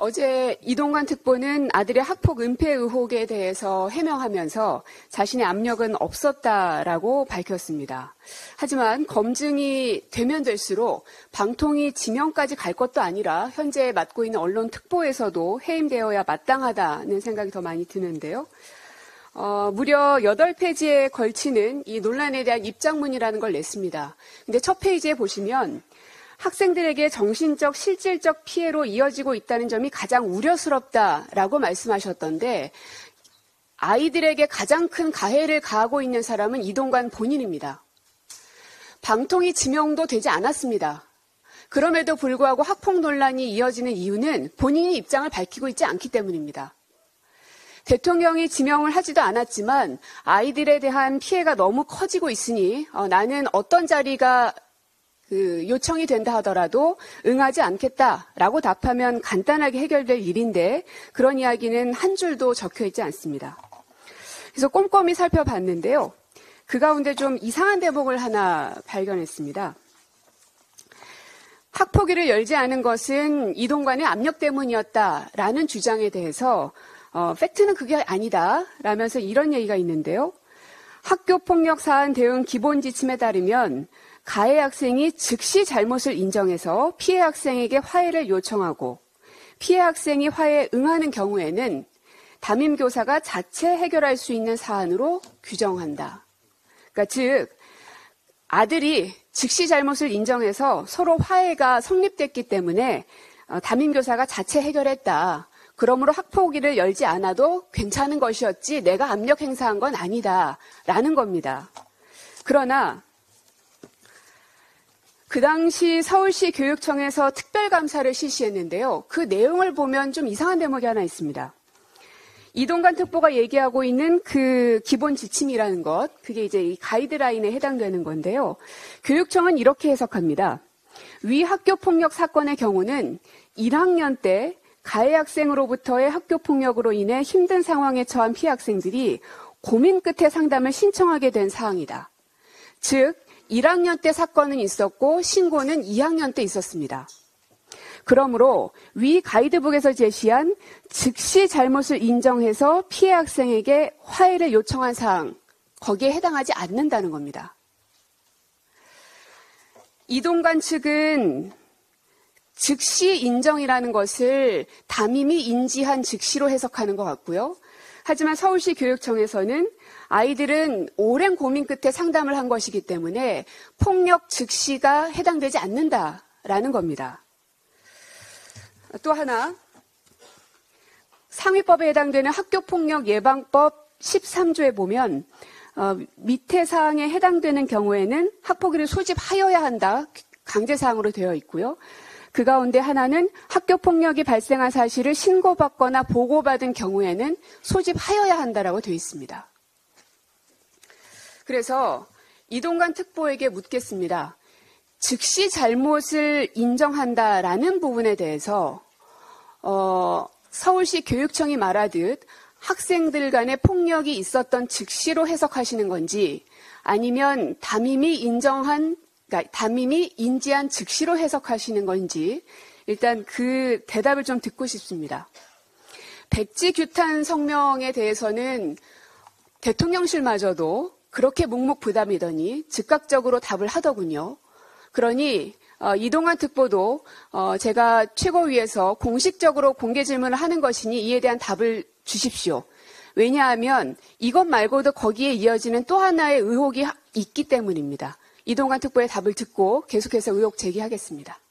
어제 이동관 특보는 아들의 학폭 은폐 의혹에 대해서 해명하면서 자신의 압력은 없었다라고 밝혔습니다. 하지만 검증이 되면 될수록 방통위 지명까지 갈 것도 아니라 현재 맡고 있는 언론 특보에서도 해임되어야 마땅하다는 생각이 더 많이 드는데요. 무려 8페이지에 걸치는 이 논란에 대한 입장문이라는 걸 냈습니다. 근데 첫 페이지에 보시면 학생들에게 정신적, 실질적 피해로 이어지고 있다는 점이 가장 우려스럽다라고 말씀하셨던데 아이들에게 가장 큰 가해를 가하고 있는 사람은 이동관 본인입니다. 방통위 지명도 되지 않았습니다. 그럼에도 불구하고 학폭 논란이 이어지는 이유는 본인이 입장을 밝히고 있지 않기 때문입니다. 대통령이 지명을 하지도 않았지만 아이들에 대한 피해가 너무 커지고 있으니 나는 어떤 자리가 요청이 된다 하더라도 응하지 않겠다라고 답하면 간단하게 해결될 일인데 그런 이야기는 한 줄도 적혀 있지 않습니다. 그래서 꼼꼼히 살펴봤는데요. 그 가운데 좀 이상한 대목을 하나 발견했습니다. 학폭위를 열지 않은 것은 이동관의 압력 때문이었다라는 주장에 대해서 팩트는 그게 아니다 라면서 이런 얘기가 있는데요. 학교폭력 사안 대응 기본 지침에 따르면 가해 학생이 즉시 잘못을 인정해서 피해 학생에게 화해를 요청하고 피해 학생이 화해에 응하는 경우에는 담임교사가 자체 해결할 수 있는 사안으로 규정한다. 그러니까 즉 아들이 즉시 잘못을 인정해서 서로 화해가 성립됐기 때문에 담임교사가 자체 해결했다. 그러므로 학폭위를 열지 않아도 괜찮은 것이었지 내가 압력 행사한 건 아니다라는 겁니다. 그러나 그 당시 서울시 교육청에서 특별감사를 실시했는데요. 그 내용을 보면 좀 이상한 대목이 하나 있습니다. 이동관 특보가 얘기하고 있는 그 기본 지침이라는 것, 그게 이제 이 가이드라인에 해당되는 건데요. 교육청은 이렇게 해석합니다. 위 학교폭력 사건의 경우는 1학년 때 가해 학생으로부터의 학교폭력으로 인해 힘든 상황에 처한 피해 학생들이 고민 끝에 상담을 신청하게 된 사항이다. 즉 1학년 때 사건은 있었고 신고는 2학년 때 있었습니다. 그러므로 위 가이드북에서 제시한 즉시 잘못을 인정해서 피해 학생에게 화해를 요청한 사항, 거기에 해당하지 않는다는 겁니다. 이동관 측은 즉시 인정이라는 것을 담임이 인지한 즉시로 해석하는 것 같고요. 하지만 서울시 교육청에서는 아이들은 오랜 고민 끝에 상담을 한 것이기 때문에 폭력 즉시가 해당되지 않는다라는 겁니다. 또 하나, 상위법에 해당되는 학교폭력 예방법 13조에 보면 밑에 사항에 해당되는 경우에는 학폭위를 소집하여야 한다. 강제사항으로 되어 있고요. 그 가운데 하나는 학교폭력이 발생한 사실을 신고받거나 보고받은 경우에는 소집하여야 한다라고 되어 있습니다. 그래서 이동관 특보에게 묻겠습니다. 즉시 잘못을 인정한다라는 부분에 대해서 서울시 교육청이 말하듯 학생들 간의 폭력이 있었던 즉시로 해석하시는 건지 아니면 담임이 인지한 즉시로 해석하시는 건지 일단 그 대답을 좀 듣고 싶습니다. 백지규탄 성명에 대해서는 대통령실마저도 그렇게 묵묵부답이더니 즉각적으로 답을 하더군요. 그러니 이동관 특보도 제가 최고위에서 공식적으로 공개 질문을 하는 것이니 이에 대한 답을 주십시오. 왜냐하면 이것 말고도 거기에 이어지는 또 하나의 의혹이 있기 때문입니다. 이동관 특보의 답을 듣고 계속해서 의혹 제기하겠습니다.